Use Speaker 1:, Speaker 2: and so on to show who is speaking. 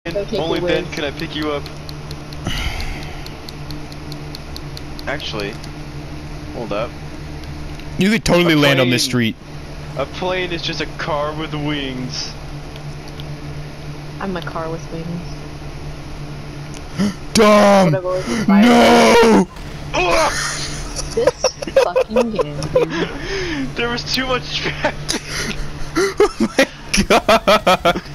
Speaker 1: Only then can I pick you up. Actually, hold up.
Speaker 2: You could totally land on this street.
Speaker 1: A plane is just a car with wings.
Speaker 3: I'm a car with wings.
Speaker 2: Dumb! No!
Speaker 3: This fucking game, dude.
Speaker 1: There was too much traffic.
Speaker 2: Oh my god!